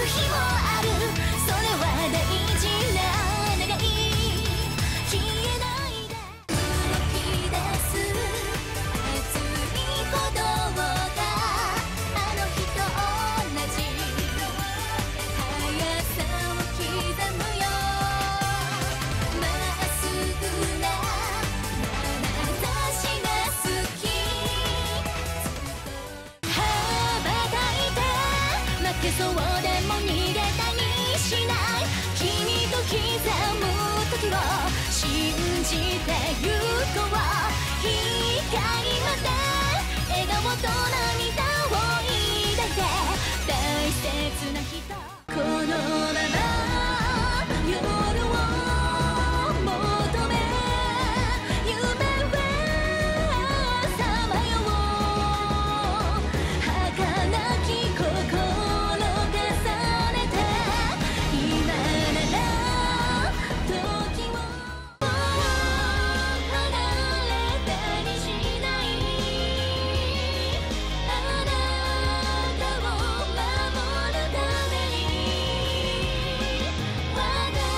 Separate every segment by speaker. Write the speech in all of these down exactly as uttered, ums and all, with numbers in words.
Speaker 1: 日もある。それは大事な願い。消えないで動き出す熱い鼓動があの日と同じ速さを刻むよ。まっすぐな眼差しが好き。羽ばたいて負けそうでも逃げたりしない。君と刻む時を信じてゆこう。光まで笑顔と涙を抱いて大切な人。このまま夜を求め夢はさまよう。儚き心重ねて今なら時を離れたりしない。あなたを守るために私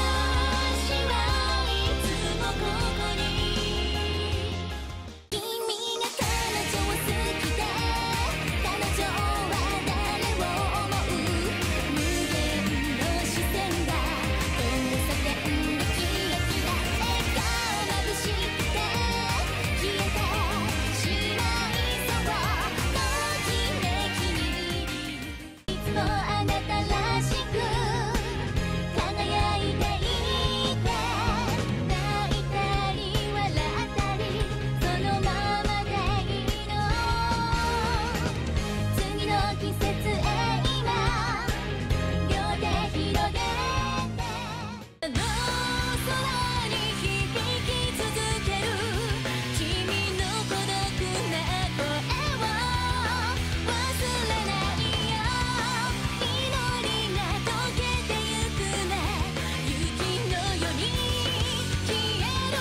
Speaker 1: はいつもここに。君が彼女を好きで彼女は誰を思う。無限の視線が交差点でキラキラ笑顔眩しくて消えてしまいそう。ときめきにいつもあなたらしく輝いていて。泣いたり笑ったりそのままでいいの。次の季節へ今両手広げてあの空に響き続ける君の孤独な声を忘れないよ。祈りが溶けてゆくね。雪のように消える。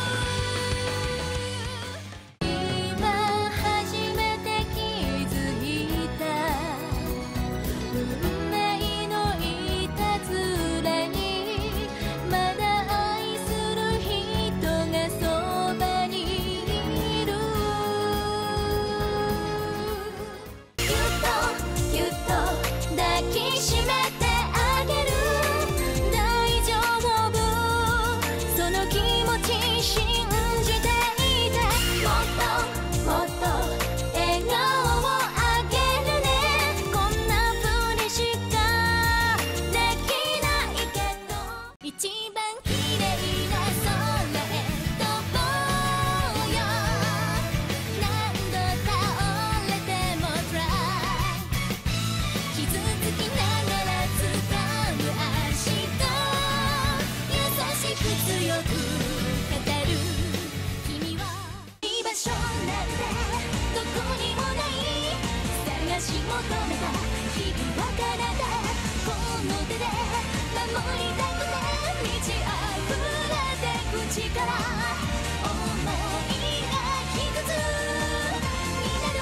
Speaker 1: 今初めて気づいた運命のいたずらに。まだ愛する人がそばにいる。ぎゅっとぎゅっと抱きしめてあげる。大丈夫その気持ち信じていて。もっともっと笑顔をあげるね。こんな風にしかできないけど一番綺麗な空へ飛ぼうよ。何度倒れても try。 傷つきながら掴む足と優しく強く語る。君は居場所なんてどこにもない。探し求めた日々は体この手で守りたくて満ち溢れてく力。想いが一つになる。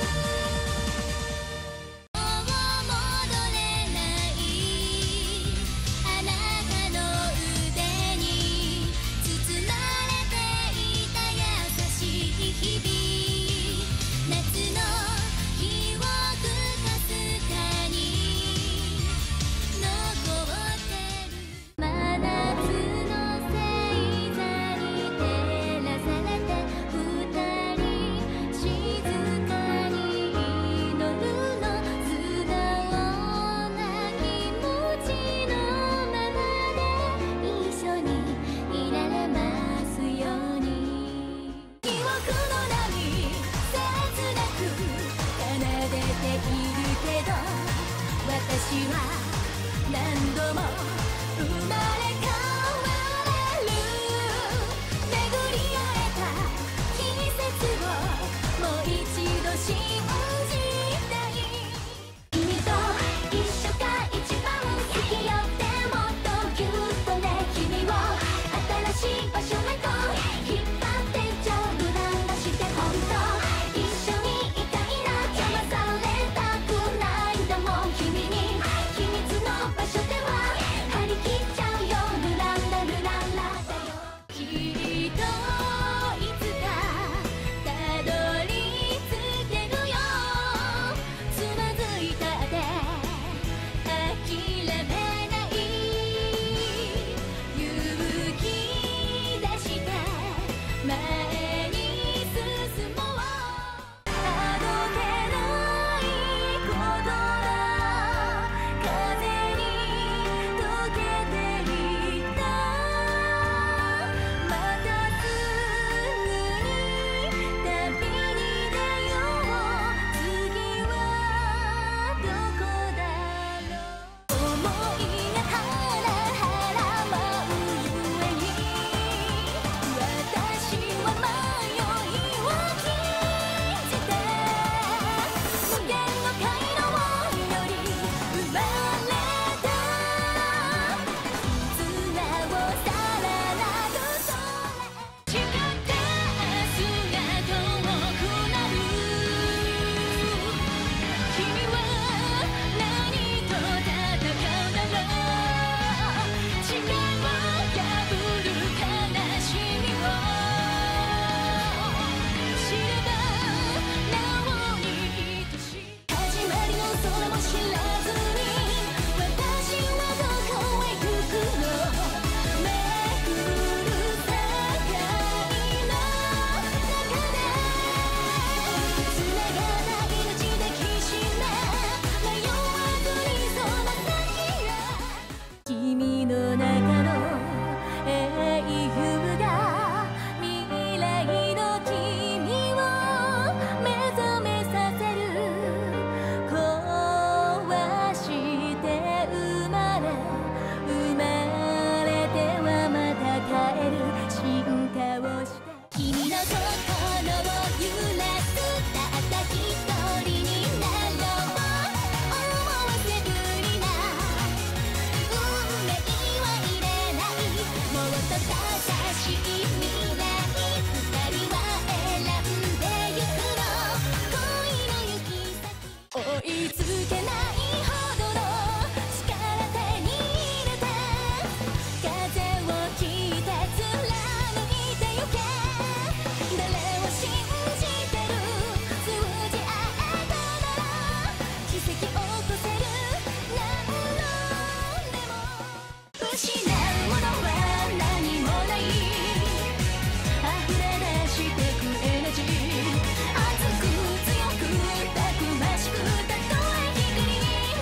Speaker 1: もう戻れないあなたの腕に包まれていた優しい日々。夏の日をかすかに残ってる。真夏の星座に照らされて二人静かに祈るの。素直な気持ちのままで一緒にいられますように。記憶の波切なく奏でているけど私は何度も生まれ変われる。巡り合えた季節をもう一度信じたい。君と一緒が一番好きよ。でもっとぎゅっとね。君を新しい場所へと引っ張ってちょうなんだして本当一緒にいたいな。邪魔されたくないんだもん。君に秘密の場所知らずに私はどこへ行くの巡る世界の中で繋がった命抱きしめ迷わずにその先へ君の中の英雄が未来の君を目覚めさせる壊して生まれ生まれてはまた帰る進化をして君の心を揺らすたった一人になろう思わせぶりな運命は入れないもっと正しい未来二人は選んでゆくの恋の行き先追いつけないほどの力手に入れて風を切って貫いてゆけ誰を信じてる通じ合えたなら奇跡起こせる何のでも失うものは何もない溢れ出してくエナジー熱く強くたくましくたとえ光に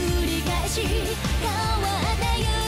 Speaker 1: り返し変わった夢